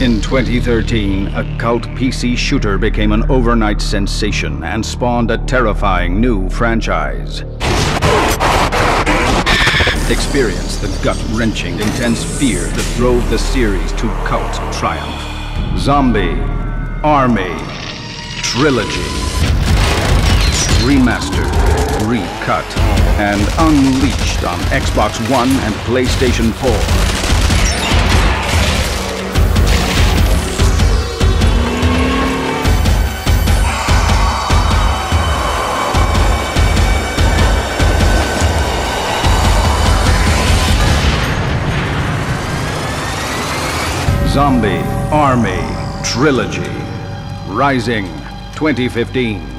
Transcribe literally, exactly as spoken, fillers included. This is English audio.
In twenty thirteen, a cult P C shooter became an overnight sensation and spawned a terrifying new franchise. Experience the gut-wrenching, intense fear that drove the series to cult triumph. Zombie Army Trilogy. Remastered, recut, and unleashed on Xbox One and PlayStation four. Zombie Army Trilogy. Rising twenty fifteen.